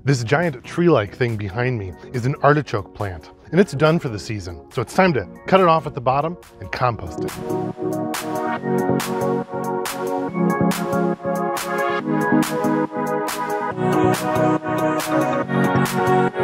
This giant tree-like thing behind me is an artichoke plant, and it's done for the season. So it's time to cut it off at the bottom and compost it.